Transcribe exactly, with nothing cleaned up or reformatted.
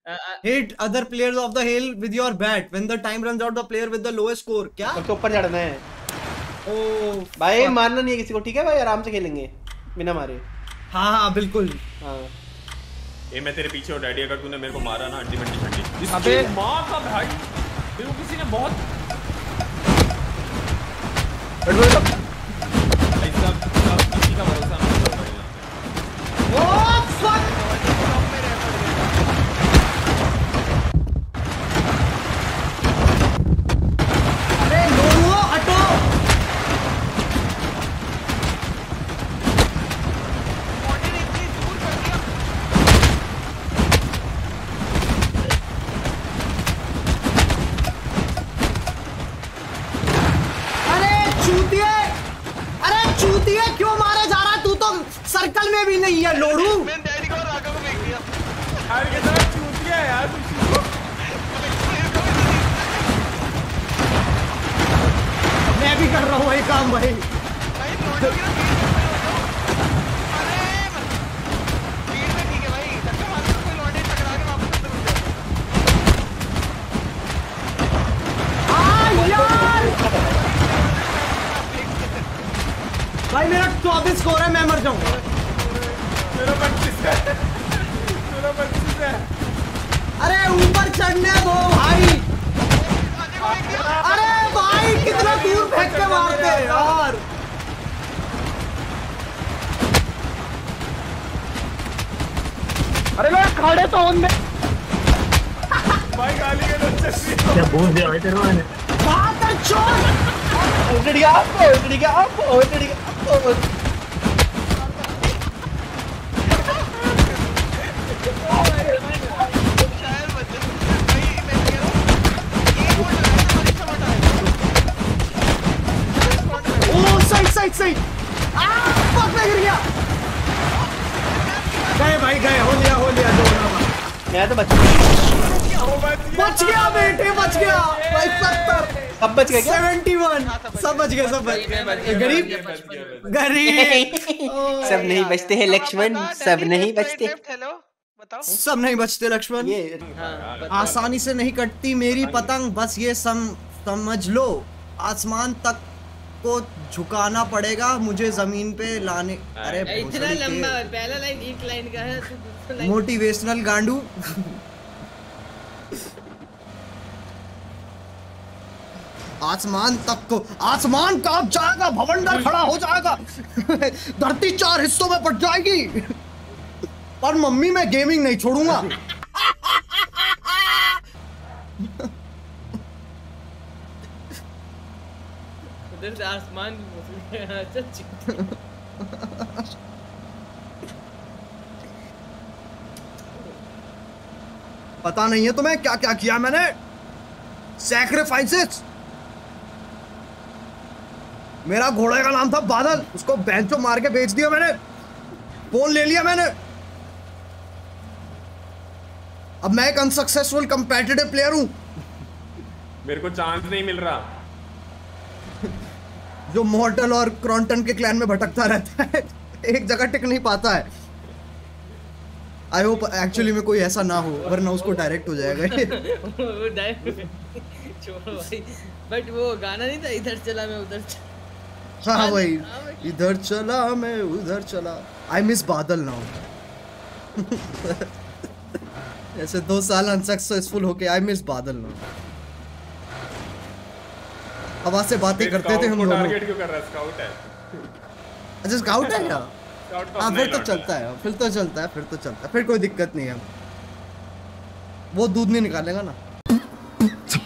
Hit other players of the hill with your bat. When the time runs out, the player with the lowest score. क्या? सबसे ऊपर चढ़ना है। ओह भाई मारना नहीं है किसी को, ठीक है भाई, आराम से खेलेंगे बिना मारे। हाँ हाँ बिल्कुल। हाँ। ए मैं तेरे पीछे हूँ डैडी, अगर तूने मेरे को मारा ना हड्डी बंडी छड्डी। अबे माँ का भाई, मेरे को किसी ने बहुत भाई सब सब किसी का भरोसा ना कर पाएगा। Oh fuck! अरे लोगों हटो! क्यों मारे जा रहा, तू तो सर्कल में भी नहीं है लोड़ू। मैंने डैडी को और राघव को फेंक दिया। यार कितना चूतिया है यार। मैं भी कर रहा हूँ वही काम भाई। भाई लौटो की ना अरे भीड़ में ठीक है भाई, धक्का मार के कोई लौटे टकरा के वापस अंदर घुस जाता। हाँ यार भाई मेरा चौबीस स्कोर है, मैं मर जाऊंगा। मेरा पच्चीस है, मेरा पच्चीस है। अरे ऊपर चढ़ने दो भाई। अरे भाई कितना दूर फेंक के मारते हैं यार। अरे मैं खड़े तो उनमें भाई गाली के तो चल क्या बोल दिया भाई तेरे मैंने? बात है चोर। ऑलरेडी आपको ऑलरेडी आपको ऑलरेडी आपको शायद बच्चे भाई मैं कह रहा हूं ये वो लगा है हमारी टमाटर है। ओ सही सही सही। आ फक में गिर गया। गए भाई गए, हो लिया हो लिया दो ना। मैं तो बच गया। बच गया बेटे बच गया भाई। सत्तर सब बच गए क्या? इकहत्तर सब बच गए, सब बच गए। गरीब गरीब सब नहीं बचते हैं लक्ष्मण, सब नहीं बचते। हेलो बताओ। सब नहीं बचते लक्ष्मण। ये आसानी से नहीं कटती मेरी पतंग, बस ये सम समझ लो। आसमान तक को झुकाना पड़ेगा मुझे जमीन पे लाने। अरे इतना लंबा पहला लाइन एक लाइन का है। मोटिवेशनल गांडू। आसमान तक को, आसमान कांप जाएगा, भवंडर खड़ा हो जाएगा। धरती चार हिस्सों में बट जाएगी, पर मम्मी मैं गेमिंग नहीं छोड़ूंगा। उधर से आसमान पता नहीं है तुम्हें क्या क्या किया मैंने। सैक्रिफाइसेस। मेरा घोड़े का नाम था बादल, उसको बेंचो मार के बेच दिया मैंने। फोन ले लिया मैंने। अब मैं एक अनसक्सेसफुल कंपेटिटिव प्लेयर हूं। मेरे को चांस नहीं मिल रहा। जो मॉर्टल और क्रॉन्टन के क्लैन में भटकता रहता है, एक जगह टिक नहीं पाता है। आई होप एक्चुअली में कोई ऐसा ना हो, वरना उसको डायरेक्ट हो जाएगा। वो डायरेक्ट छोड़ो भाई। बट वो गाना नहीं था, इधर चला मैं उधर चला। हाँ भाई, इधर चला मैं उधर चला। I miss Badal now. ऐसे दो साल अनसक्सेसफुल होके आई मिस बादल नाउ। हवा से बातें करते थे हम लोग। टारगेट क्यों कर रहा है? स्काउट है। अच्छा स्काउट है क्या? हाँ फिर तो चलता है, फिर तो चलता है, फिर तो चलता है, फिर कोई दिक्कत नहीं है। वो दूध नहीं निकालेगा ना।